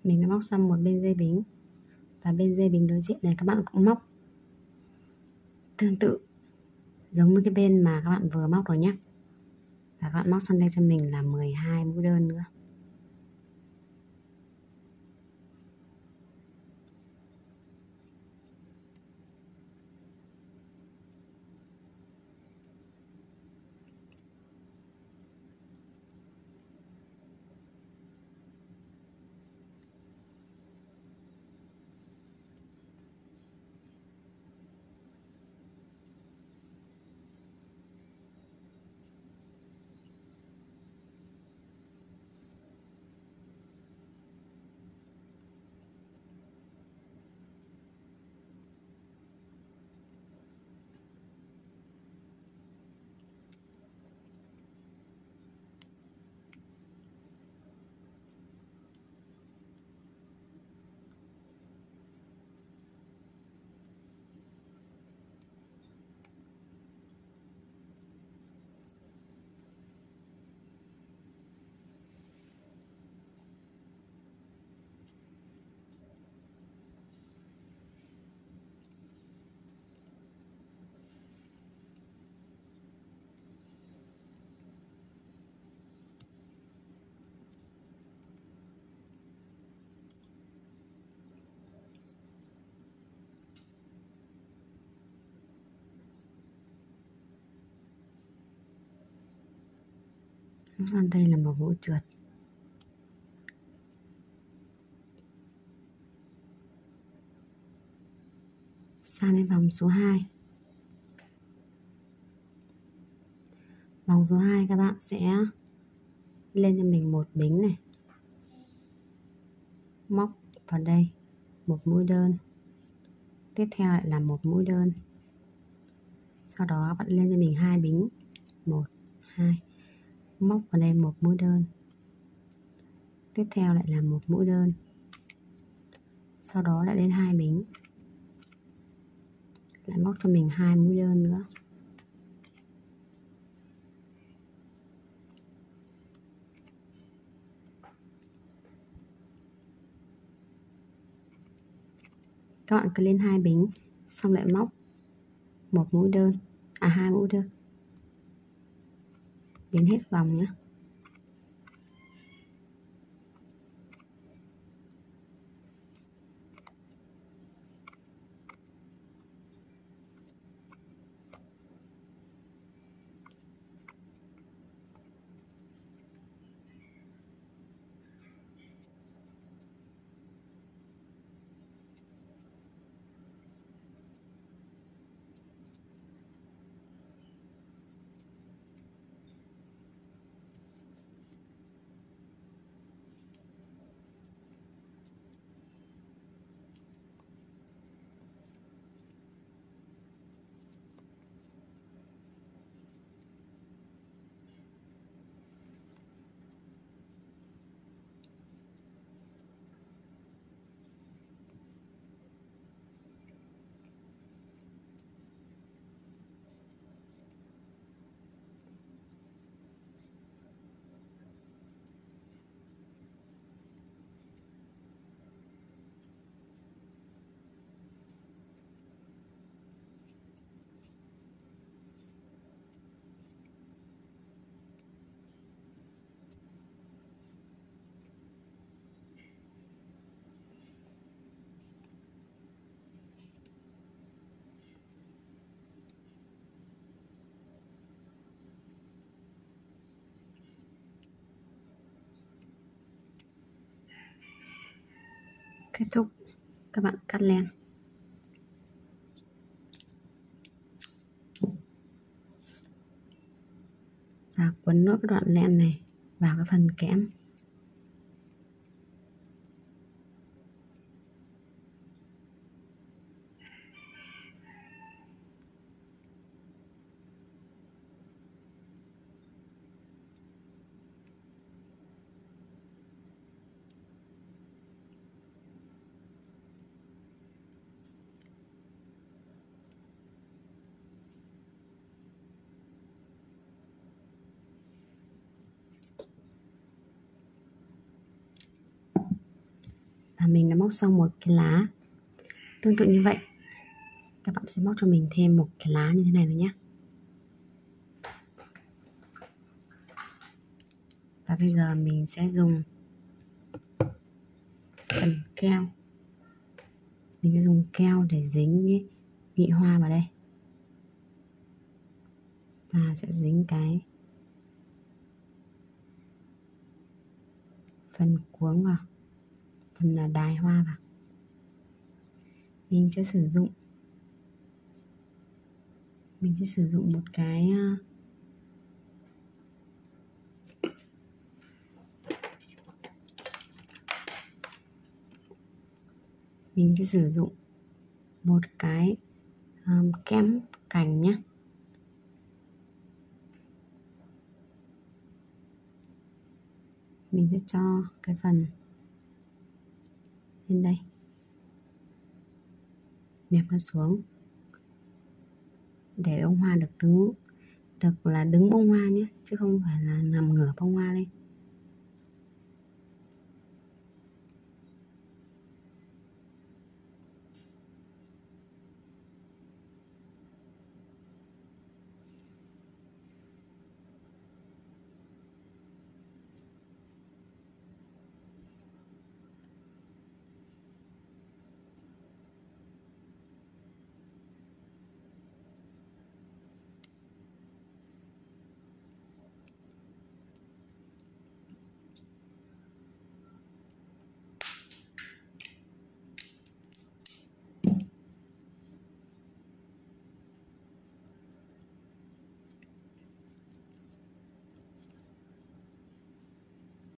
mình đã móc xong một bên dây bính, và bên dây bính đối diện này các bạn cũng móc tương tự giống với cái bên mà các bạn vừa móc rồi nhé. Và các bạn móc sang đây cho mình là 12 mũi đơn nữa. Móc sang đây là một mũi trượt. Sang đến vòng số 2. Vòng số 2 các bạn sẽ lên cho mình một bính này, móc vào đây một mũi đơn, tiếp theo lại là một mũi đơn, sau đó các bạn lên cho mình 2 bính, 1 2, móc vào đây một mũi đơn, tiếp theo lại là một mũi đơn, sau đó lại lên 2 bính, lại móc cho mình 2 mũi đơn nữa. Các bạn cứ lên 2 bính xong lại móc một mũi đơn, 2 mũi đơn đến hết vòng nhé. Kết thúc các bạn cắt len. Và quấn nốt cái đoạn len này vào cái phần kẽm. và mình đã móc xong một cái lá. Tương tự như vậy, các bạn sẽ móc cho mình thêm một cái lá như thế này nữa nhé. Và bây giờ mình sẽ dùng phần keo. Mình sẽ dùng keo để dính cái nhụy hoa vào đây. Và sẽ dính cái phần cuống vào, phần là đài hoa vào. Mình sẽ sử dụng một cái kem cành nhé. Mình sẽ cho cái phần lên đây, nẹp nó xuống để bông hoa được đứng bông hoa nhé, chứ không phải là nằm ngửa bông hoa lên.